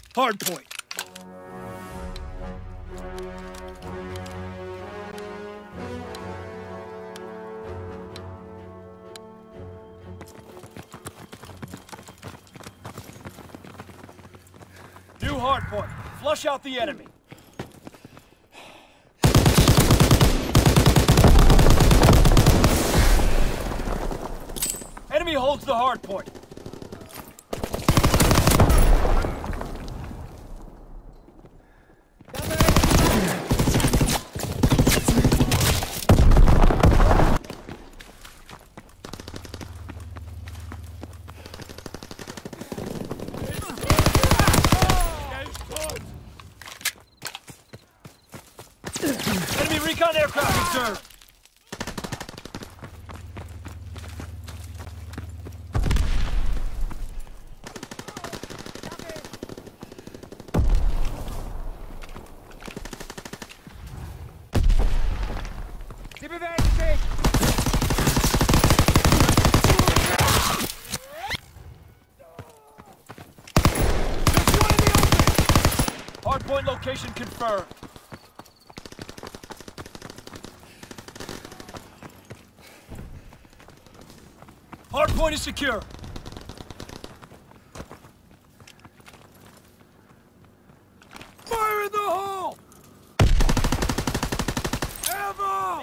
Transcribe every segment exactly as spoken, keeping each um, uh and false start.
Hardpoint. New hardpoint. Flush out the enemy. Enemy holds the hardpoint. Enemy recon aircraft observed. Hardpoint location confirmed. Hardpoint is secure. Fire in the hole! Ammo!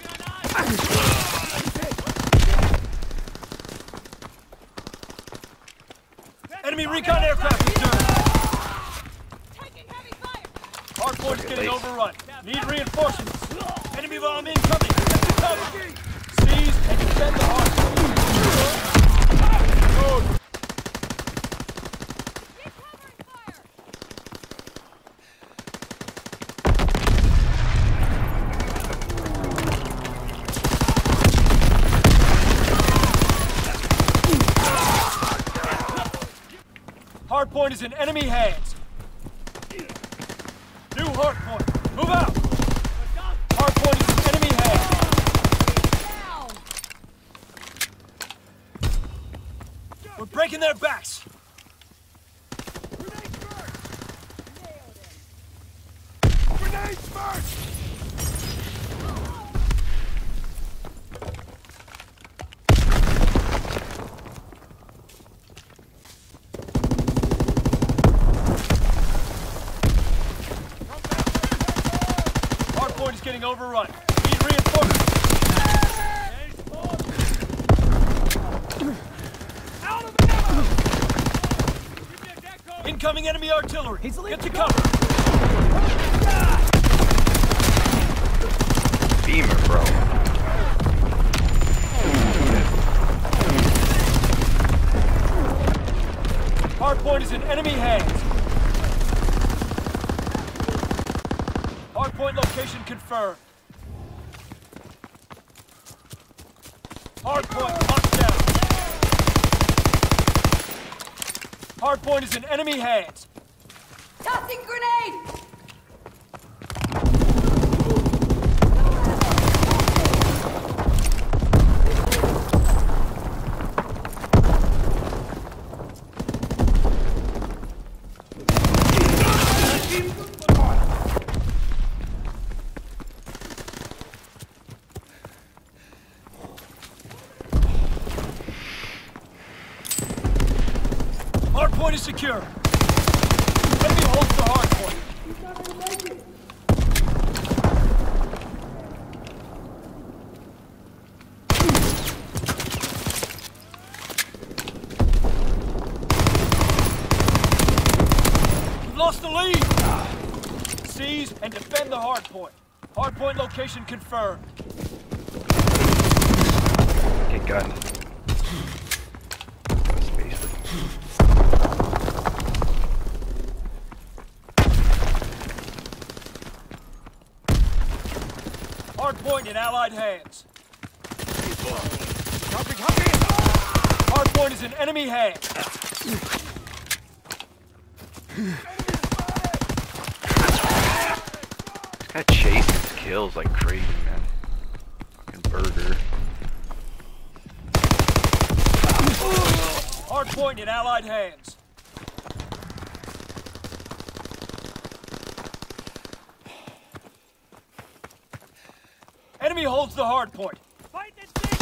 Enemy recon aircraft returned. Taking heavy fire. Hardpoint is getting overrun. Need reinforcements. Enemy bomb incoming. Cover. Seize and defend the hardpoint. Hardpoint is in enemy hands. New hardpoint. Move out. Hardpoint is in enemy hands. We're breaking their backs. Grenade first! Hardpoint is getting overrun. Need reinforcements. Out of ammo! Incoming enemy artillery. Get to cover. Beamer, bro. Hardpoint is in enemy hands. Hardpoint location confirmed. Hardpoint locked down. Hardpoint is in enemy hands. Tossing grenade! Hardpoint is secure. Enemy holds the hardpoint. We've lost the lead. Seize and defend the hardpoint. Hardpoint location confirmed. Get gun. SpaceLy. Hardpoint in Allied hands. Hardpoint is in enemy hands. This guy chases kills like crazy, man. Fucking burger. Hardpoint in Allied hands. holds the hard point. Fight this thing!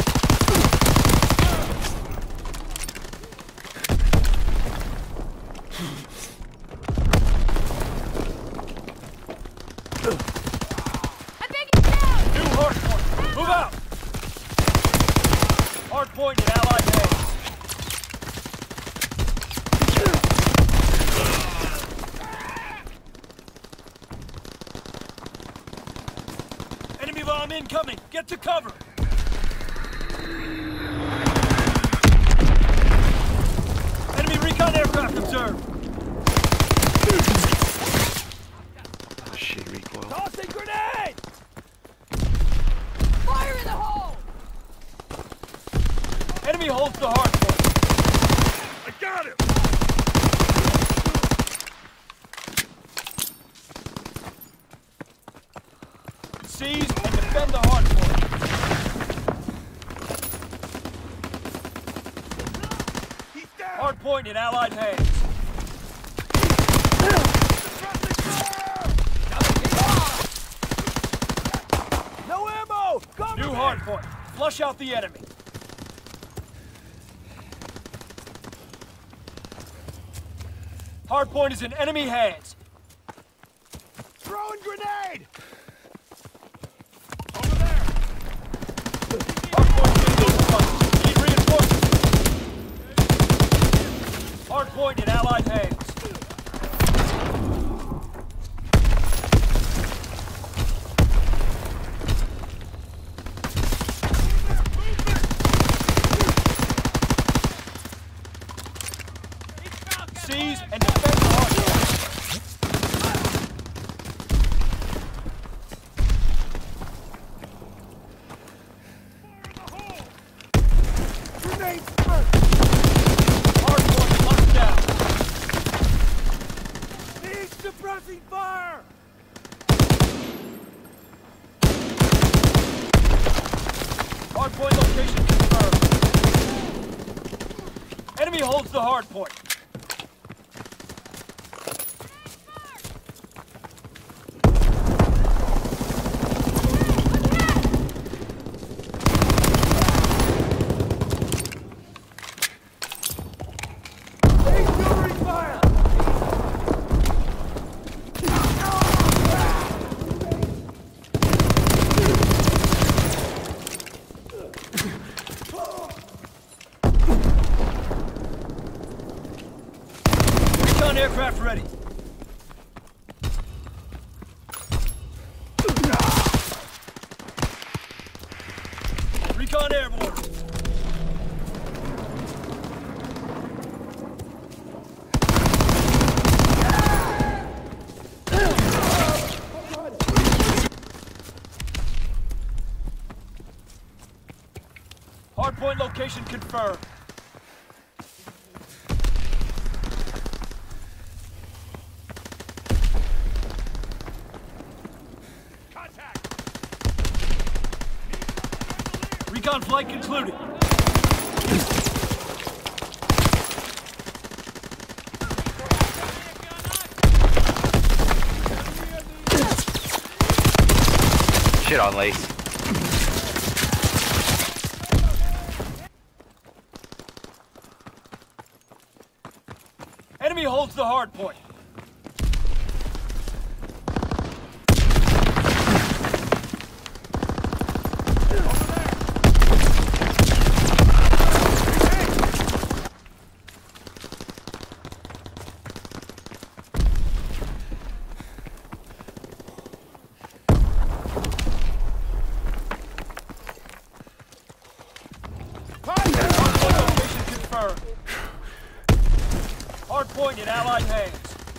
I'm taking down! New hard point. Move out! Hard point in Allied hands. Enemy bomb incoming! Get to cover! Enemy recon aircraft observed! Oh shit, recoil. Tossing grenade! Fire in the hole! Enemy holds the hard point. I got him! Seize and defend the hard point. He's down! Hard point in Allied hands. No ammo! Cover New me! hard point. Flush out the enemy. Hard point is in enemy hands. Throwing grenade! Over there! Hard point being neutralized. Need reinforcements. Hard point in Allied hands. Seize and defend the hard point. Grenade first! Hard point locked down. He's suppressing fire! Hard point location confirmed. Enemy holds the hard point. He's covering fire! Recon aircraft ready. Recon airborne. Hardpoint location confirmed. Contact! Recon flight concluded. Shit on Lace. Enemy holds the hard point. Hardpoint location confirmed. Hardpoint in Allied hands.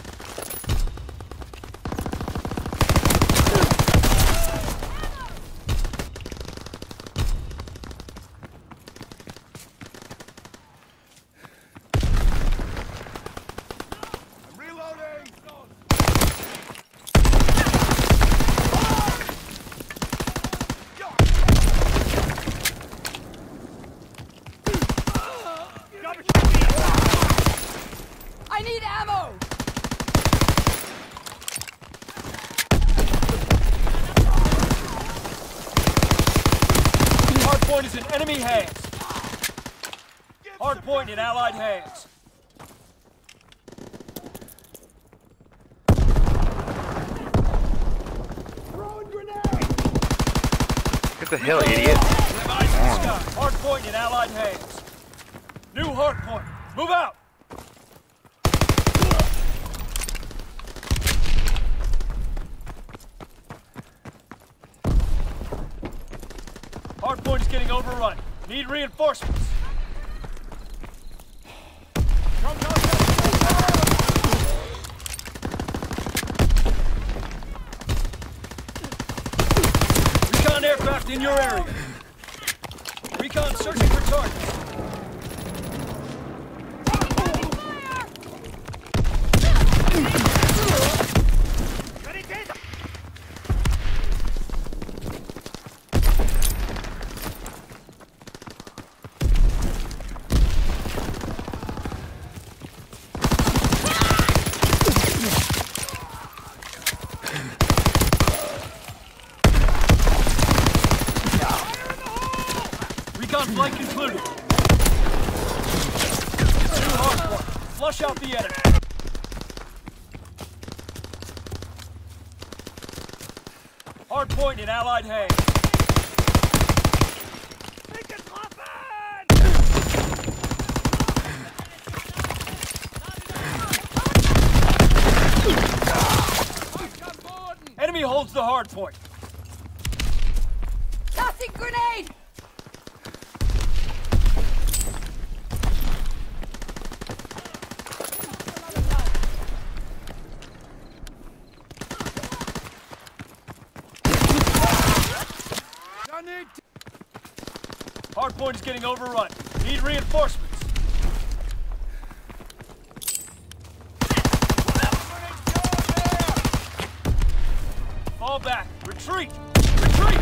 I'm reloading! I need ammo! Hardpoint is in enemy hands. Hardpoint in Allied hands. Throwing grenade! Get the hell, idiot. Eyes in the sky. Hardpoint in Allied hands. New hardpoint. Move out! Hardpoint is getting overrun. Need reinforcements. Come, come, come. Recon aircraft in your area. Recon searching for targets. Recon flight concluded. New hardpoint. Flush out the enemy. Hardpoint in Allied hands. Enemy holds the hardpoint. Tossing grenade! I need to... Hardpoint is getting overrun. Need reinforcements. Fall back. Retreat! Retreat!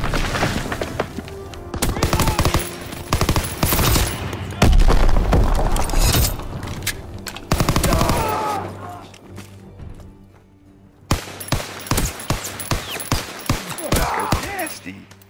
Nasty.